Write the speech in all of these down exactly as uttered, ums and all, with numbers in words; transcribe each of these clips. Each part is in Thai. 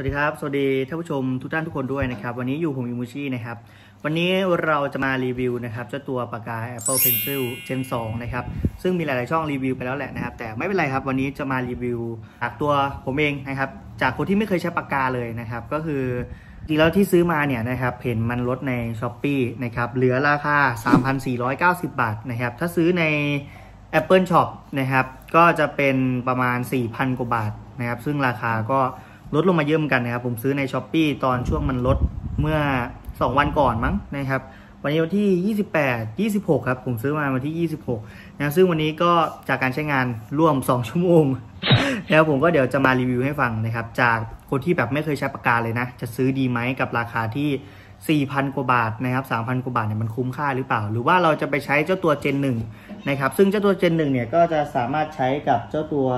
สวัสดีครับสวัสดีท่านผู้ชมทุกท่านทุกคนด้วยนะครับวันนี้อยู่ผมยูมูชินะครับวันนี้เราจะมารีวิวนะครับเจ้าตัวปากกา Apple Pencil Gen สองนะครับซึ่งมีหลายๆช่องรีวิวไปแล้วแหละนะครับแต่ไม่เป็นไรครับวันนี้จะมารีวิวจากตัวผมเองนะครับจากคนที่ไม่เคยใช้ปากกาเลยนะครับก็คือจริงแล้วที่ซื้อมาเนี่ยนะครับเห็นมันลดใน Shopee นะครับเหลือราคา สามพันสี่ร้อยเก้าสิบ บาทนะครับถ้าซื้อใน Apple Shop นะครับก็จะเป็นประมาณ สี่พัน กว่าบาทนะครับซึ่งราคาก็ลดลงมาเยอะเหมือนกันนะครับผมซื้อใน Shopee ตอนช่วงมันลดเมื่อสองวันก่อนมั้งนะครับวันนี้วันที่ยี่สิบแปด ยี่สิบหกครับผมซื้อมาวันที่ยี่สิบหกนะซึ่งวันนี้ก็จากการใช้งานร่วมสองชั่วโมงแล้วผมก็เดี๋ยวจะมารีวิวให้ฟังนะครับจากคนที่แบบไม่เคยใช้ปากกาเลยนะจะซื้อดีไหมกับราคาที่ สี่พัน กว่าบาทนะครับ สามพัน กว่าบาทเนี่ยมันคุ้มค่าหรือเปล่าหรือว่าเราจะไปใช้เจ้าตัว Gen หนึ่งนะครับซึ่งเจ้าตัว Gen หนึ่งเนี่ยก็จะสามารถใช้กับเจ้าตัว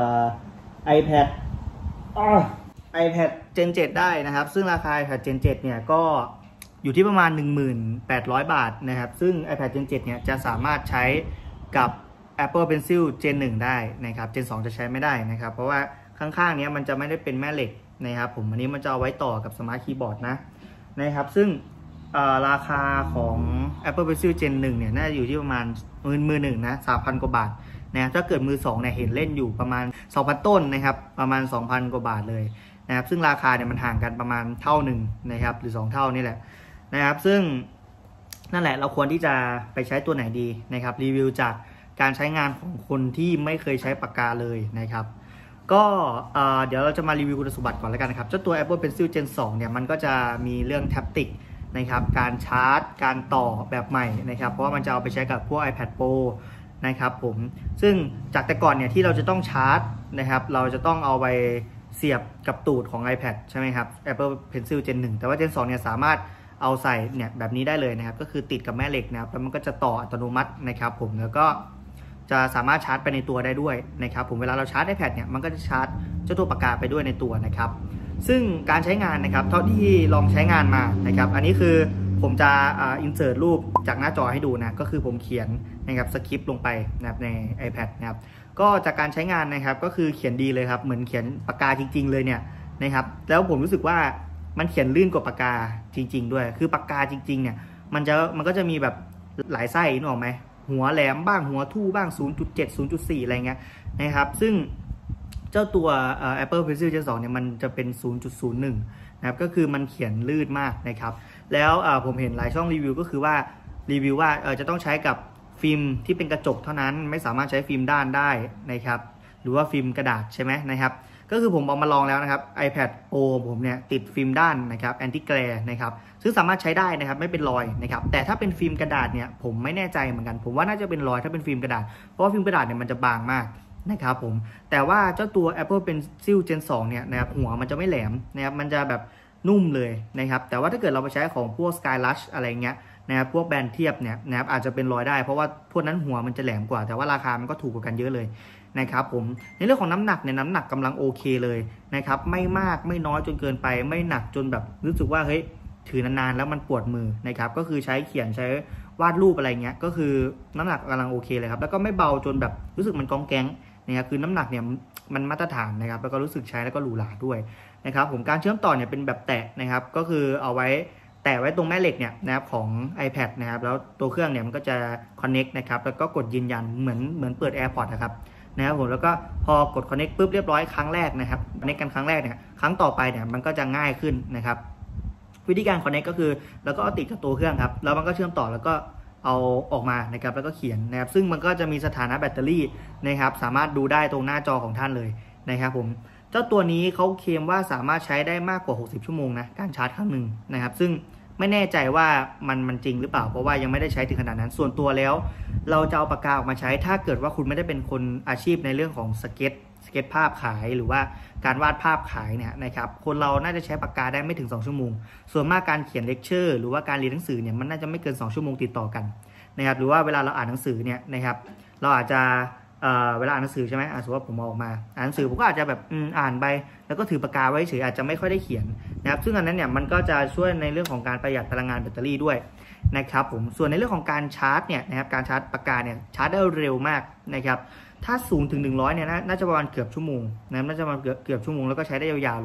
iPad อ้อiPad Gen เจ็ดได้นะครับซึ่งราคา iPad Gen เจ็ดเนี่ยก็อยู่ที่ประมาณ หนึ่งพันแปดร้อย บาทนะครับซึ่ง iPad Gen เจ็ดเนี่ยจะสามารถใช้กับ Apple Pencil Gen หนึ่งได้นะครับ Gen สองจะใช้ไม่ได้นะครับเพราะว่าข้างๆนี้มันจะไม่ได้เป็นแม่เหล็กนะครับผมอันนี้มันจะเอาไว้ต่อกับสมาร์ทคีย์บอร์ดนะนะครับซึ่งราคาของ Apple Pencil Gen หนึ่งเนี่ยน่าจะอยู่ที่ประมาณมือมือหนึ่งนะ สามพัน กว่าบาทนะถ้าเกิดมือสองเนี่ยเห็นเล่นอยู่ประมาณ สองพัน ต้นนะครับประมาณ สองพัน กว่าบาทเลยนะครับซึ่งราคาเนี่ยมันห่างกันประมาณเท่าหนึ่งนะครับหรือสองเท่านี่แหละนะครับซึ่งนั่นแหละเราควรที่จะไปใช้ตัวไหนดีนะครับรีวิวจากการใช้งานของคนที่ไม่เคยใช้ปากกาเลยนะครับก็เดี๋ยวเราจะมารีวิวคุณสมบัติก่อนแล้วกันนะครับเจ้าตัว Apple Pencil Gen สองเนี่ยมันก็จะมีเรื่องแท็บติกนะครับการชาร์จการต่อแบบใหม่นะครับเพราะว่ามันจะเอาไปใช้กับพวก iPad Pro นะครับผมซึ่งจากแต่ก่อนเนี่ยที่เราจะต้องชาร์จนะครับเราจะต้องเอาไปเสียบกับตูดของ iPad ใช่ไหมครับ Apple Pencil Gen หนึ่งแต่ว่า Gen สองเนี่ยสามารถเอาใส่เนี่ยแบบนี้ได้เลยนะครับก็คือติดกับแม่เหล็กนะครับแล้วมันก็จะต่ออัตโนมัตินะครับผมแล้วก็จะสามารถชาร์จไปในตัวได้ด้วยนะครับผมเวลาเราชาร์จ iPad เนี่ยมันก็จะชาร์จเจ้าตัวปากกาไปด้วยในตัวนะครับซึ่งการใช้งานนะครับเท่าที่ลองใช้งานมานะครับอันนี้คือผมจะอินเสิร์ตรูปจากหน้าจอให้ดูนะก็คือผมเขียนนะครับสคริปต์ลงไปนะครับใน iPad นะครับก็จากการใช้งานนะครับก็คือเขียนดีเลยครับเหมือนเขียนปากกาจริงๆเลยเนี่ยนะครับแล้วผมรู้สึกว่ามันเขียนลื่นกว่าปากกาจริงๆด้วยคือปากกาจริงๆเนี่ยมันจะมันก็จะมีแบบหลายไส้นึกออกไหมหัวแหลมบ้างหัวทู่บ้าง ศูนย์จุดเจ็ด ศูนย์จุดสี่ อะไรเงี้ยนะครับซึ่งเจ้าตัว Apple Pencil Gen สองเนี่ยมันจะเป็น ศูนย์จุดศูนย์หนึ่ง นะครับก็คือมันเขียนลื่นมากนะครับแล้วผมเห็นหลายช่องรีวิวก็คือว่ารีวิวว่าจะต้องใช้กับฟิล์มที่เป็นกระจกเท่านั้นไม่สามารถใช้ฟิล์มด้านได้นะครับหรือว่าฟิล์มกระดาษใช่ไหมนะครับก็คือผมเอามาลองแล้วนะครับ iPad Pro ผมเนี่ยติดฟิล์มด้านนะครับแอนตี้แกลร์นะครับซึ่งสามารถใช้ได้นะครับไม่เป็นรอยนะครับแต่ถ้าเป็นฟิล์มกระดาษเนี่ยผมไม่แน่ใจเหมือนกันผมว่าน่าจะเป็นรอยถ้าเป็นฟิล์มกระดาษเพราะว่าฟิล์มกระดาษเนี่ยมันจะบางมากนะครับผมแต่ว่าเจ้าตัว Apple Pencil Gen สองเนี่ยนะครับหัวมันจะไม่แหลมนะครับมันจะแบบนุ่มเลยนะครับแต่ว่าถ้าเกิดเราไปใช้ของพวก Skylush อะไรเงี้ยนะครับพวกแบรนด์เทียบเนี่ยนะครับอาจจะเป็นรอยได้เพราะว่าพวกนั้นหัวมันจะแหลมกว่าแต่ว่าราคามันก็ถูกกว่ากันเยอะเลยนะครับผมในเรื่องของน้ำหนักเนี่ยน้ำหนักกำลังโอเคเลยนะครับไม่มากไม่น้อยจนเกินไปไม่หนักจนแบบรู้สึกว่าเฮ้ยถือนานๆแล้วมันปวดมือนะครับก็คือใช้เขียนใช้วาดรูปอะไรเงี้ยก็คือน้ำหนักกำลังโอเคเลยครับแล้วก็ไม่เบาจนแบบรู้สึกมันกองแก๊งนะครับคือน้ำหนักเนี่ยมันมาตรฐานนะครับแล้วก็รู้สึกใช้แล้วก็หรูหราด้วยนะครับผมการเชื่อมต่อเนี่ยเป็นแบบแตะนะครับก็คือเอาไว้แตะไว้ตรงแม่เหล็กเนี่ยนะครับของ iPad นะครับแล้วตัวเครื่องเนี่ยมันก็จะ connect นะครับแล้วก็กดยืนยันเหมือนเหมือนเปิด AirPods นะครับนะครับผมแล้วก็พอกด connect ปุ๊บเรียบร้อยครั้งแรกนะครับ connect กันครั้งแรกเนี่ยครั้งต่อไปเนี่ยมันก็จะง่ายขึ้นนะครับวิธีการ connect ก็คือแล้วก็เอาติดกับตัวเครื่องครับแล้วมันก็เชื่อมต่อแล้วก็เอาออกมานะครับแล้วก็เขียนนะครับซึ่งมันก็จะมีสถานะแบตเตอรี่นะครับสามารถดูได้ตรงหน้าจอของท่านเลยนะครับผมเจ้าตัวนี้เขาเคลมว่าสามารถใช้ได้มากกว่าหกสิบชั่วโมงนะการชาร์จครั้งหนึ่งนะครับซึ่งไม่แน่ใจว่ามันมันจริงหรือเปล่าเพราะว่ายังไม่ได้ใช้ถึงขนาดนั้นส่วนตัวแล้วเราจะเอาปากกาออกมาใช้ถ้าเกิดว่าคุณไม่ได้เป็นคนอาชีพในเรื่องของสเก็ตสเก็ตภาพขายหรือว่าการวาดภาพขายเนี่ยนะครับคนเราน่าจะใช้ปากกาได้ไม่ถึงสองชั่วโมงส่วนมากการเขียนเลคเชอร์หรือว่าการเรียนหนังสือเนี่ยมันน่าจะไม่เกินสองชั่วโมงติดต่อกันนะครับหรือว่าเวลาเราอ่านหนังสือเนี่ยนะครับเราอาจจะเอ่อเวลาอ่านหนังสือใช่ไหมอ่านสมมติว่าผมออกมาอ่านหนังสือผมก็อาจจะแบบอ่านไปแล้วก็ถือปากกาไว้เฉยอาจจะไม่ค่อยได้เขียนนะครับซึ่งอันนั้นเนี่ยมันก็จะช่วยในเรื่องของการประหยัดพลังงานแบตเตอรี่ด้วยนะครับผมส่วนในเรื่องของการชาร์จเนี่ยนะครับการชาร์จปากกาเนี่ยชาร์จได้เร็วมากนะครับถ้าศูนย์ถึงหนึ่งร้อยเนี่ยน่าจะประมาณเกือบชั่วโมงนะน่าจะประมาณเกือบเกือบชั่วโมงแล้วก็ใช้ได้ยาวๆเลย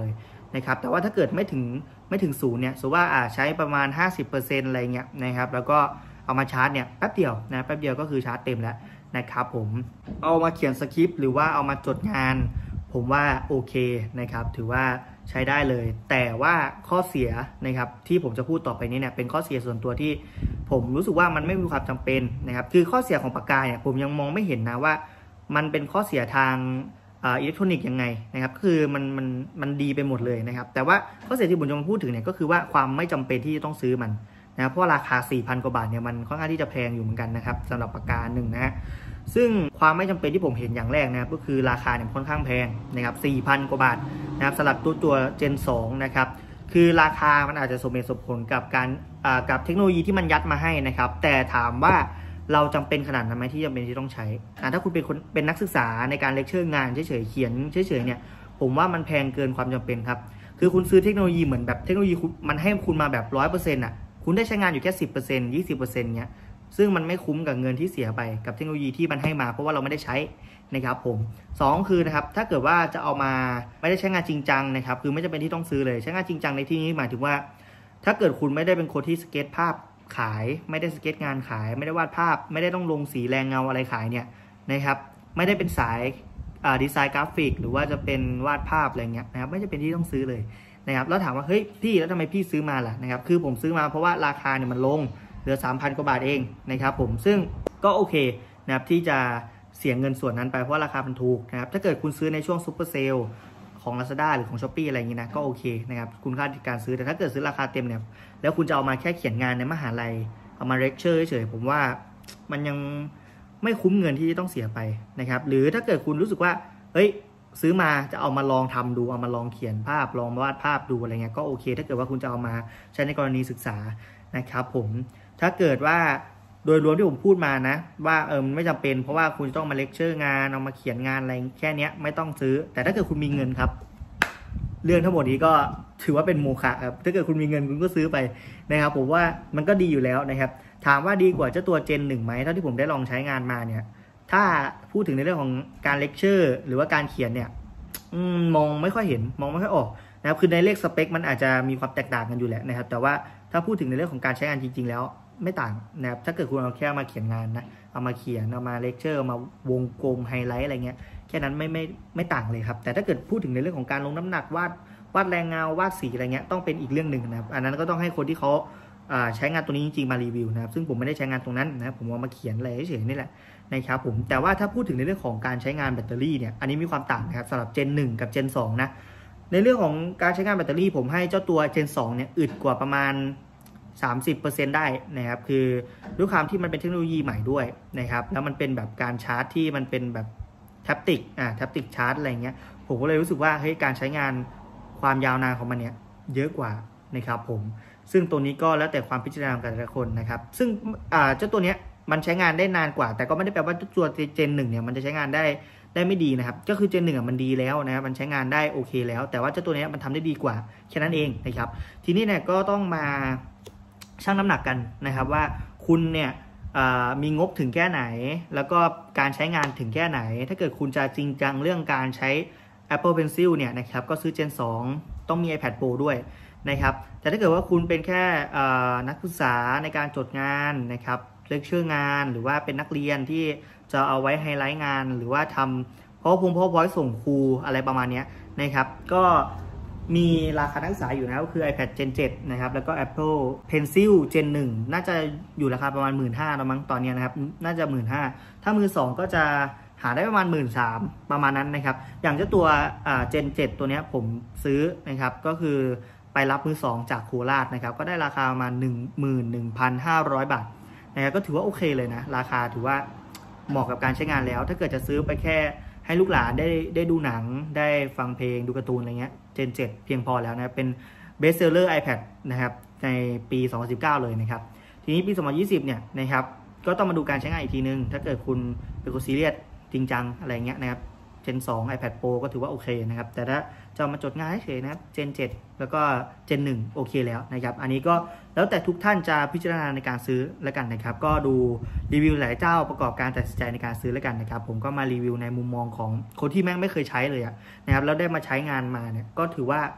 นะครับแต่ว่าถ้าเกิดไม่ถึงไม่ถึงศูนย์เนี่ยสมมติว่าอ่าใช้ประมาณ ห้าสิบเปอร์เซ็นต์ อะไรเงี้ยนะครับแล้วก็เอามาชาร์จเนี่ยแป๊บเดียวนะแป๊บเดียวก็คือชาร์จเต็มแล้วนะครับผมเอามาเขียนสคริปต์หรือว่าเอามาจดงานผมว่าโอเคนะครับถือว่าใช้ได้เลยแต่ว่าข้อเสียนะครับที่ผมจะพูดต่อไปนี้เนี่ยเป็นข้อเสียส่วนตัวที่ผมรู้สึกว่ามันไม่มีความจำเป็นนะครับคือข้อเสียของปากกาเนี่ยผมยังมองไม่เห็นนะว่ามันเป็นข้อเสียทางอิเล็กทรอนิกส์ยังไงนะครับคือมันมันมันดีไปหมดเลยนะครับแต่ว่าข้อเสียที่ผมจะมาพูดถึงเนี่ยก็คือว่าความไม่จำเป็นที่จะต้องซื้อมันนะเพราะราคา สี่พัน กว่าบาทเนี่ยมันค่อนข้างที่จะแพงอยู่เหมือนกันนะครับสำหรับปากกาหนึ่งนะฮะซึ่งความไม่จำเป็นที่ผมเห็นอย่างแรกนะครับก็คือราคาเนี่ยค่อนข้างแพงนะครับ สี่พัน กว่าบาทนะครับสำหรับตัวตัว เจน สอง นะครับคือราคามันอาจจะสมเหตุสมผลกับการกับเทคโนโลยีที่มันยัดมาให้นะครับแต่ถามว่าเราจำเป็นขนาดนั้นไหมที่จำเป็นที่ต้องใช้ถ้าคุณเป็นคนเป็นนักศึกษาในการเลคเชอร์งานเฉยๆเขียนเฉยๆเนี่ยผมว่ามันแพงเกินความจำเป็นครับคือคุณซื้อเทคโนโลยีเหมือนแบบเทคโนโลยีมันให้คุณมาแบบ ร้อยเปอร์เซ็นต์ อ่ะคุณได้ใช้งานอยู่แค่ สิบเปอร์เซ็นต์ ยี่สิบเปอร์เซ็นต์ เนี้ยซึ่งมันไม่คุ้มกับเงินที่เสียไปกับเทคโนโลยีที่มันให้มาเพราะว่าเราไม่ได้ใช้นะครับผมสองคือนะครับถ้าเกิดว่าจะเอามาไม่ได้ใช้งานจริงจังนะครับคือไม่จำเป็นที่ต้องซื้อเลยใช้งานจริงจังในที่นี้หมายถึงว่าถ้าเกิดคุณไม่ได้เป็นคนที่สเก็ตภาพขายไม่ได้สเก็ตงานขายไม่ได้วาดภาพไม่ได้ต้องลงสีแรงเงาอะไรขายเนี่ยนะครับไม่ได้เป็นสายดีไซน์กราฟิกหรือว่าจะเป็นวาดภาพอะไรเงี้ยนะครับไม่จำเป็นที่ต้องซื้อเลยนะครับแล้วถามว่าเฮ้ยพี่แล้วทำไมพี่ซื้อมาล่ะนะครับคือผมซื้อมาเพราะว่าราคาเนี่ยมันลงเหลือ สามพัน กว่าบาทเองนะครับผมซึ่งก็โอเคนะครับที่จะเสียเงินส่วนนั้นไปเพราะราคามันถูกนะครับถ้าเกิดคุณซื้อในช่วงซุปเปอร์เซลล์ของ Lazada หรือของ Shopee อะไรอย่างนี้นะก็โอเคนะครับคุณค่าในการซื้อแต่ถ้าเกิดซื้อราคาเต็มเนี่ยแล้วคุณจะเอามาแค่เขียนงานในมหาลัยเอามาเลคเชอร์เฉยๆผมว่ามันยังไม่คุ้มเงินที่ต้องเสียไปนะครับหรือถ้าเกิดคุณรู้สึกว่าเฮ้ยซื้อมาจะเอามาลองทำดูเอามาลองเขียนภาพลองวาดภาพดูอะไรเงี้ยก็โอเคถ้าเกิดว่าคุณจะเอามาใช้ในกรณีศึกษานะครับผมถ้าเกิดว่าโดยรวมที่ผมพูดมานะว่าเออไม่จำเป็นเพราะว่าคุณจะต้องมาเลคเชอร์งานเอามาเขียนงานอะไรแค่นี้ไม่ต้องซื้อแต่ถ้าเกิดคุณมีเงินครับเรื่องทั้งหมดนี้ก็ถือว่าเป็นโมฆะครับถ้าเกิดคุณมีเงินคุณก็ซื้อไปนะครับผมว่ามันก็ดีอยู่แล้วนะครับถามว่าดีกว่าเจ้าตัวเจนหนึ่งไหมเท่าที่ผมได้ลองใช้งานมาเนี่ยถ้าพูดถึงในเรื่องของการเลคเชอร์หรือว่าการเขียนเนี่ยมองไม่ค่อยเห็นมองไม่ค่อยออกนะครับคือในเลขสเปคมันอาจจะมีความแตกต่างกันอยู่แหละนะครับแต่ว่าถ้าพูดถึงในเรื่องของการใช้งานจริงๆแล้วไม่ต่างนะครับถ้าเกิดคุณเอาแค่มาเขียนงานนะเอามาเขียนเอามาเลคเชอร์มาวงกลมไฮไลท์อะไรเงี้ยแค่นั้นไม่ไม่ไม่ต่างเลยครับแต่ถ้าเกิดพูดถึงในเรื่องของการลงน้ำหนักวาดวาดแรงเงาวาดสีอะไรเงี้ยต้องเป็นอีกเรื่องหนึ่งนะครับอันนั้นก็ต้องให้คนที่เขาใช้งานตัวนี้จริงๆมารีวิวนะครับซึ่งผมไม่ได้ใช้งานตรงนั้นนะผมเอามาเขียนอะไรเฉยๆนี่แหละนะครับผมแต่ว่าถ้าพูดถึงในเรื่องของการใช้งานแบตเตอรี่เนี่ยอันนี้มีความต่างนะครับสำหรับเจนหนึ่งกับเจนสองนะในเรื่องของการใช้งานแบตเตอรี่ผมให้เจ้าตัวเจนสองเนี่ยอึดกว่าประมาณ สามสิบเปอร์เซ็นต์ ได้นะครับคือด้วยความที่มันเป็นเทคโนโลยีใหม่ด้วยนะครับแล้วมันเป็นแบบการชาร์จที่มันเป็นแบบแท็บติกอ่าแท็บติกชาร์จอะไรเงี้ยผมก็เลยรู้สึกว่าเฮ้ยการใช้งานความยาวนานของมันเนี่ยเยอะกว่านะครับผมซึ่งตัวนี้ก็แล้วแต่ความพิจารณาของแต่ละคนนะครับซึ่งอ่าเจ้าตัวเนี้ยมันใช้งานได้นานกว่าแต่ก็ไม่ได้แปลว่าตัวเจนหนึ่งเนี่ยมันจะใช้งานได้ได้ไม่ดีนะครับก็คือเจนหนึ่งอ่ะมันดีแล้วนะครับมันใช้งานได้โอเคแล้วแต่ว่าเจ้าตัวนี้มันทำได้ดีกว่าแค่นั้นเองนะครับทีนี้เนี่ยก็ต้องมาชั่งน้ำหนักกันนะครับว่าคุณเนี่ยมีงบถึงแค่ไหนแล้วก็การใช้งานถึงแค่ไหนถ้าเกิดคุณจะจริงจังเรื่องการใช้ Apple Pencil เนี่ยนะครับก็ซื้อ เจน สองต้องมี iPad Pro ด้วยนะครับแต่ถ้าเกิดว่าคุณเป็นแค่นักศึกษาในการจดงานนะครับเลคเชอร์งานหรือว่าเป็นนักเรียนที่จะเอาไว้ไฮไลท์งานหรือว่าทำ PowerPoint PowerPoint ส่งครูอะไรประมาณนี้นะครับก็มีราคานักศึกษาอยู่นะก็คือ iPad เจน เจ็ดนะครับแล้วก็ Apple Pencil เจน หนึ่งน่าจะอยู่ราคาประมาณ หนึ่งหมื่นห้าพัน แล้วมั้งตอนนี้นะครับน่าจะ หนึ่งหมื่นห้าพัน ถ้ามือสองก็จะหาได้ประมาณ หนึ่งหมื่นสามพัน ประมาณนั้นนะครับอย่างเจ้าตัวเจน เจ็ดตัวนี้ผมซื้อนะครับก็คือไปรับมือสองจากโคราชนะครับก็ได้ราคาประมาณ หนึ่งหมื่นหนึ่งพันห้าร้อย บาทนะครับก็ถือว่าโอเคเลยนะราคาถือว่าเหมาะกับการใช้งานแล้วถ้าเกิดจะซื้อไปแค่ให้ลูกหลานได้ได้ดูหนังได้ฟังเพลงดูการ์ตูนอะไรเงี้ยเจน เจ็ดเพียงพอแล้วนะเป็น Best Seller iPad นะครับในปีสองพันสิบเก้าเลยนะครับทีนี้ปีสองพันยี่สิบเนี่ยนะครับก็ต้องมาดูการใช้งานอีกทีนึงถ้าเกิดคุณเป็นคนซีเรียสจริงจังอะไรเงี้ยนะครับเจน สอง iPad Pro ก็ถือว่าโอเคนะครับแต่ถ้าจะมาจดงานเฉยนะครับเจน เจ็ดแล้วก็เจน หนึ่งโอเคแล้วนะครับอันนี้ก็แล้วแต่ทุกท่านจะพิจารณาในการซื้อแล้วกันนะครับก็ดูรีวิวหลายเจ้าประกอบการตัดสินใจในการซื้อแล้วกันนะครับผมก็มารีวิวในมุมมองของคนที่แม่งไม่เคยใช้เลยนะครับแล้วได้มาใช้งานมาเนี่ยก็ถือว่า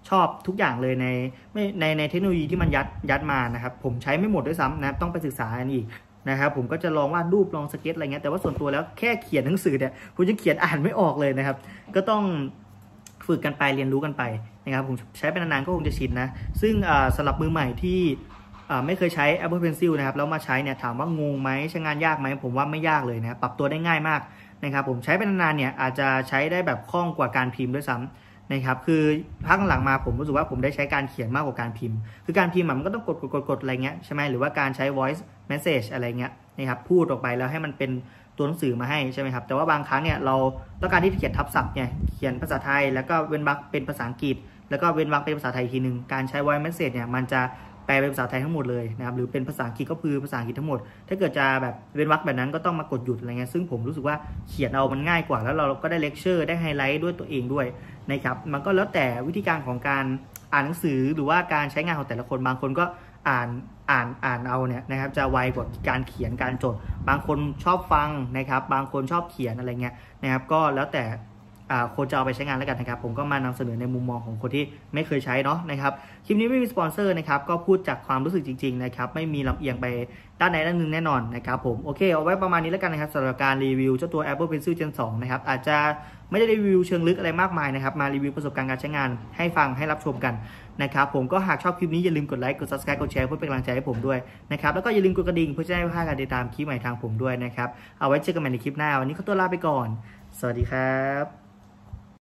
ชอบทุกอย่างเลยในในในเทคโนโลยีที่มันยัดยัดมานะครับผมใช้ไม่หมดด้วยซ้ำนะต้องไปศึกษาอันอีกนะครับผมก็จะลองวาดรูปลองสเก็ตอะไรเงี้ยแต่ว่าส่วนตัวแล้วแค่เขียนหนังสือเนี่ยผมจะเขียนอ่านไม่ออกเลยนะครับก็ต้องฝึกกันไปเรียนรู้กันไปนะครับผมใช้ไปนานๆก็คงจะชินนะซึ่งสำหรับมือใหม่ที่ไม่เคยใช้ Apple Pencil นะครับแล้วมาใช้เนี่ยถามว่างงไหมใช้งานยากไหมผมว่าไม่ยากเลยนะปรับตัวได้ง่ายมากนะครับผมใช้ไปนานๆเนี่ยอาจจะใช้ได้แบบคล่องกว่าการพิมพ์ด้วยซ้ำนะครับคือพักหลังมาผมรู้สึกว่าผมได้ใช้การเขียนมากกว่าการพิมพ์คือการพิมพ์มันก็ต้องกดกดกดกดอะไรเงี้ยใช่ไหมหรือว่าการใช้ voice message อะไรเงี้ยนะครับพูดออกไปแล้วให้มันเป็นตัวหนังสือมาให้ใช่ไหมครับแต่ว่าบางครั้งเนี่ยเราต้องการที่จะเขียนทับศัพท์เนี่ยเขียนภาษาไทยแล้วก็เว้นวรรคเป็นภาษาอังกฤษแล้วก็เว้นวรรคเป็นภาษาไทยทีหนึ่งการใช้ voice message เนี่ยมันจะแปลเป็นภาษาไทยทั้งหมดเลยนะครับหรือเป็นภาษาอังกฤษก็คือภาษาอังกฤษทั้งหมดถ้าเกิดจะแบบเว้นวรรคแบบนั้นก็ต้องมากดหยุดอะไรเงี้ยซึ่งผมรู้สึกว่าเขียนเอามันง่ายกว่าแล้วเราก็ได้เลคเชอร์ได้ไฮไลท์ด้วยตัวเองด้วยนะครับมันก็แล้วแต่วิธีการของการอ่านหนังสือหรือว่าการใช้งานของแต่ละคนบางคนก็อ่านอ่านอ่านเอาเนี่ยนะครับจะไวกว่าการเขียนการจดบางคนชอบฟังนะครับบางคนชอบเขียนอะไรเงี้ยนะครับก็แล้วแต่คนจะเอาไปใช้งานแล้วกันนะครับผมก็มานำเสนอในมุมมองของคนที่ไม่เคยใช้เนาะนะครับคลิปนี้ไม่มีสปอนเซอร์นะครับก็พูดจากความรู้สึกจริงๆนะครับไม่มีลำเอียงไปด้านใดด้านหนึ่งแน่นอนนะครับผมโอเคเอาไว้ประมาณนี้แล้วกันนะครับสำหรับการรีวิวเจ้าตัว Apple Pencil Gen สองนะครับอาจจะไม่ได้รีวิวเชิงลึกอะไรมากมายนะครับมารีวิวประสบการณ์การใช้งานให้ฟังให้รับชมกันนะครับผมก็หากชอบคลิปนี้อย่าลืมกดไลค์กด ซับสไครบ์ กดแชร์เพื่อเป็นกำลังใจให้ผมด้วยนะครับแล้วก็อย่าลืมกดกระดิ่งเพื่อจะได้ไม่พลาดการติดตามคลิปใหม่ทางผมด้วยนะครับเอาไว้เจอกันใหม่ในคลิปหน้าวันนี้ขอตัวลาไปก่อนสวัสดีครับ